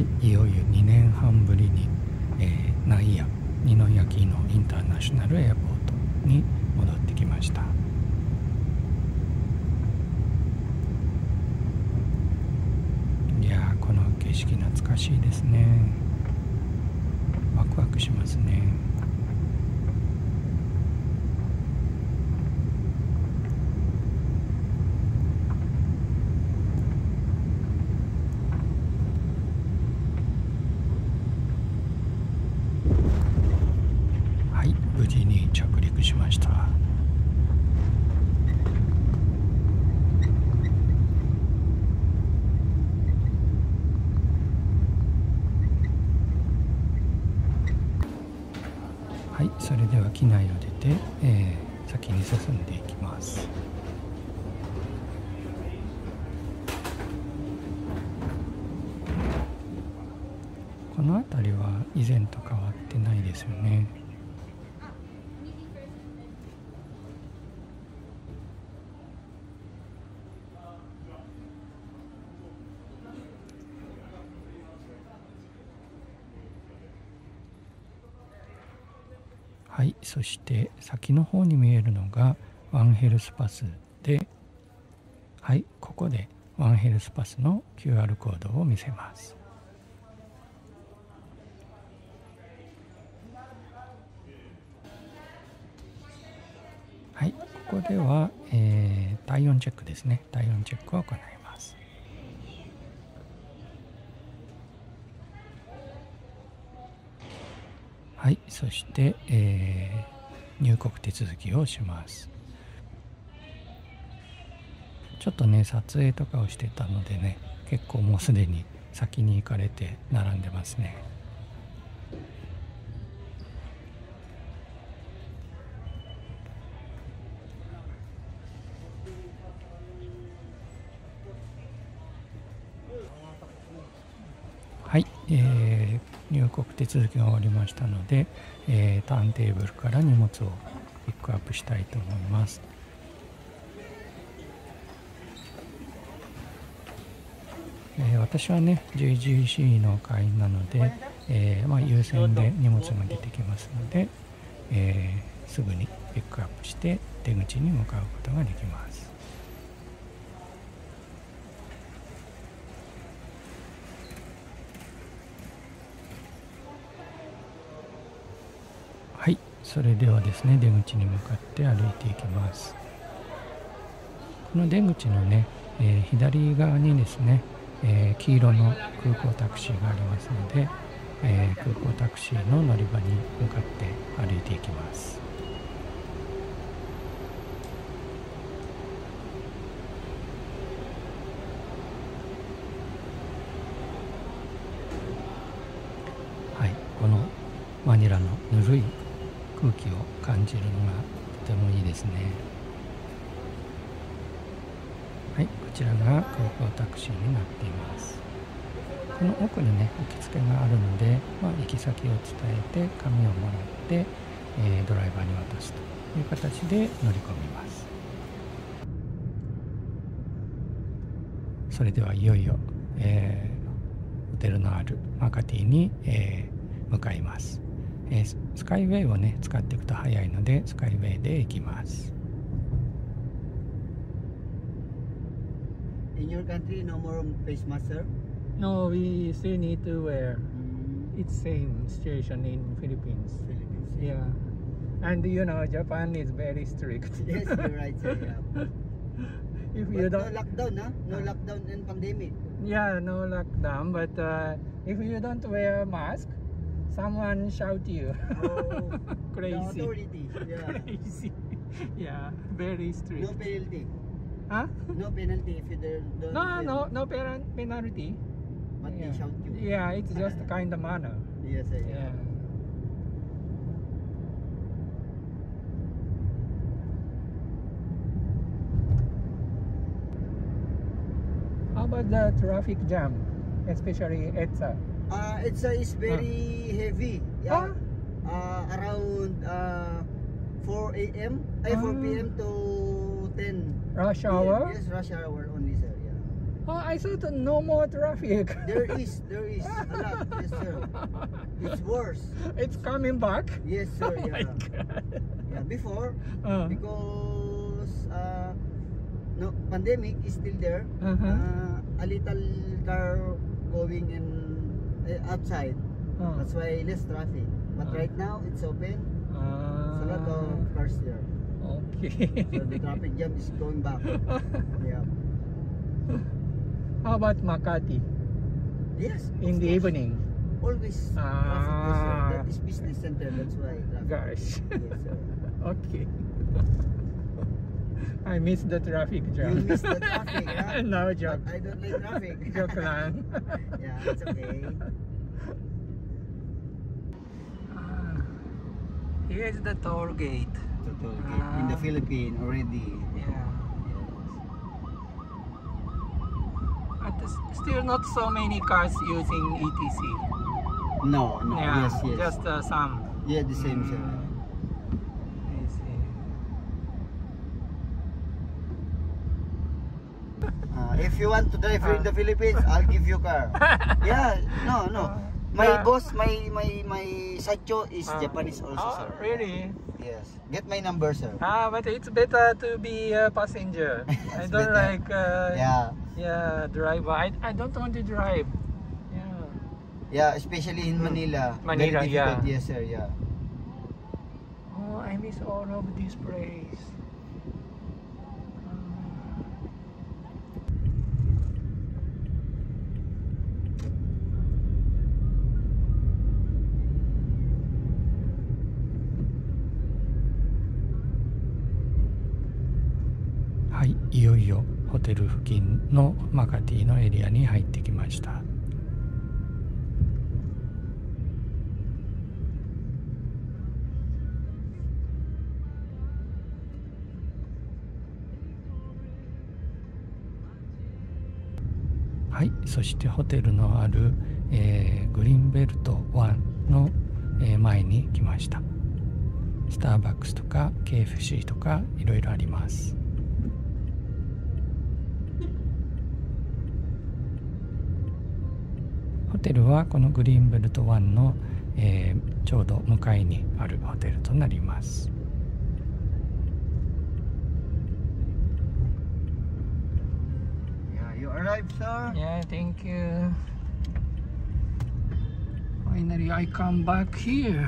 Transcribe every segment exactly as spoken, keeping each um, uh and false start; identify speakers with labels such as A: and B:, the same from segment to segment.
A: 、いよいよにねんはんぶりに、えー、ナイアニノヤキノインターナショナルエアポートに戻ってきました。いやー、この景色懐かしいですね。ワクワクしますね。はい、無事に着陸しました。はい、それでは機内を出て、えー、先に進んでいきます。この辺りは以前と変わってないですよね。はい、そして先の方に見えるのがワンヘルスパスで、はい、ここでワンヘルスパスの キューアール コードを見せます。はい、ここでは、えー、体温チェックですね。体温チェックを行います。はい、そして、えー、入国手続きをします。ちょっとね、撮影とかをしてたのでね、結構もうすでに先に行かれて並んでますね。はい、えー、入国手続きが終わりましたので、えー、ターンテーブルから荷物をピックアップしたいと思います。えー、私はね ジェイジーシー の会員なので、えーまあ、優先で荷物が出てきますので、えー、すぐにピックアップして出口に向かうことができます。はい、それではですね、出口に向かって歩いていきます。この出口のね、えー、左側にですね、えー、黄色の空港タクシーがありますので、えー、空港タクシーの乗り場に向かって歩いていきます。はい、このマニラのぬるい空気を感じるのがとてもいいですね。はい、こちらが空港タクシーになっています。この奥にね、受付があるので、まあ、行き先を伝えて紙をもらって、えー、ドライバーに渡すという形で乗り込みます。それではいよいよ、えー、ホテルのあるマカティに、えー、向かいます。えー、スカイウェイをね使っていくと早いのでスカイウェイで行きます。
B: In your country, no more face mask, sir?
C: No, we still need to wear. It's same situation in Philippines.
B: Philippines.
C: Yeah, and you know Japan is very strict.
B: Yes, you're right, sir. Yeah.
C: If
B: But
C: you
B: no
C: don't,
B: lockdown, huh? No lockdown and pandemic.
C: yeah, no lockdown. But uh, if you don't wear mask, someone shout you.
B: Oh,
C: Crazy.
B: the authority. Yeah.
C: Crazy. Yeah, very strict.
B: No penalty.
C: Huh?
B: No penalty if you don't. don't
C: No, no, no parent penalty.
B: But
C: Yeah.
B: they shout you.
C: Yeah, it's just a kind of manner.
B: Yes, sir.
C: Yeah. How about the traffic jam, especially EDSA?
B: Uh, it's uh, it's very heavy. Yeah. Uh, around uh, four A M, ay four P M to ten.
C: Rush
B: P M.
C: hour?
B: Yes, rush hour only, sir. Yeah.
C: Oh, I thought no more traffic.
B: There is, there is a lot, yes sir. It's worse.
C: It's coming back.
B: Yes sir,
C: Oh my
B: yeah.
C: God.
B: Yeah, before,
C: Uh,
B: because uh, no pandemic is still there.
C: Uh-huh.
B: Uh, a little car going in uh, outside.
C: uh,
B: That's why less traffic. But
C: Uh.
B: right now it's open.
C: uh,
B: There's a lot of cars here.
C: Okay.
B: So the traffic jam is going back. Yeah.
C: How about Makati
B: Yes. of
C: in the
B: course.
C: evening?
B: Always traffic. Yes, sir.
C: Ah.
B: That is business center. That's why traffic.
C: Gosh.
B: Yes sir.
C: Okay. I miss the traffic
B: You
C: jam.
B: miss the traffic, huh?
C: No
B: But
C: joke.
B: I don't like traffic.
C: Joke lang.
B: Yeah, it's okay.
C: Ah, here's the toll gate.
B: Total gate. In the
C: Ah.
B: Philippines already.
C: Yeah. But there's still not so many cars using E T C.
B: No, no.
C: Yeah,
B: Yes, yes.
C: just uh, some.
B: Yeah, the same sir.
C: Mm, I see.
B: Uh, if you want to drive here in the Philippines, I'll give you car. Yeah, no, no. My
C: Yeah.
B: boss, my my my Sacho is
C: Ah.
B: Japanese also,
C: Oh,
B: sir.
C: really?
B: Yes. Get my number, sir.
C: Ah, but it's better to be a passenger. I
B: It's
C: don't
B: better.
C: like uh,
B: Yeah,
C: yeah, driver. I, I don't want to drive. Yeah.
B: yeah. Especially in Manila.
C: Manila,
B: Very
C: yeah.
B: difficult. Yes, sir. Yeah.
C: Oh, I miss all of this place.
A: はい、いよいよホテル付近のマカティのエリアに入ってきました。はい、そしてホテルのある、えーグリーンベルトワンの、えー前に来ました。スターバックスとか ケーエフシー とかいろいろあります。ホテルはこのグリーンベルトワンの、えーちょうど向かいにあるホテルとなります。
B: Yeah, you arrived, sir.
C: Yeah, thank you. Finally, I come back here.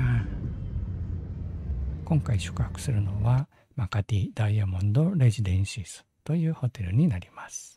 A: 今回宿泊するのはマカティダイヤモンドレジデンシーズというホテルになります。